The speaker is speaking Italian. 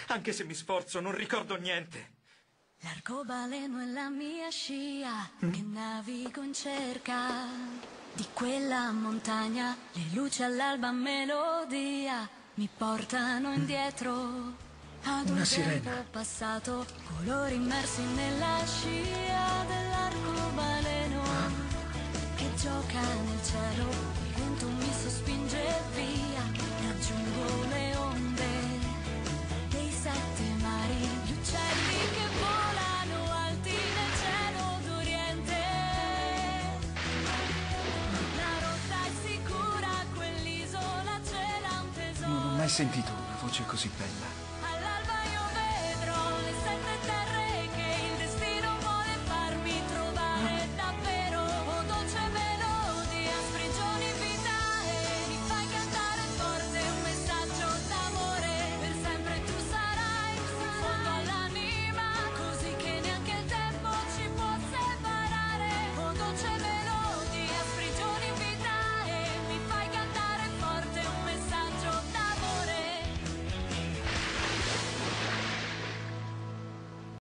Anche se mi sforzo, non ricordo niente. L'arcobaleno è la mia scia che navigo in cerca di quella montagna, le luci all'alba melodia mi portano indietro ad Una un sirena. tempo passato, colori immersi nella scia dell'arcobaleno che gioca nel cielo, il vento mi sospinge via, raggiungo le onde dei sette mari, gli uccelli che volano alti nel cielo d'Oriente. La rotta è sicura, quell'isola ce l'ha un tesoro. Non ho mai sentito una voce così bella.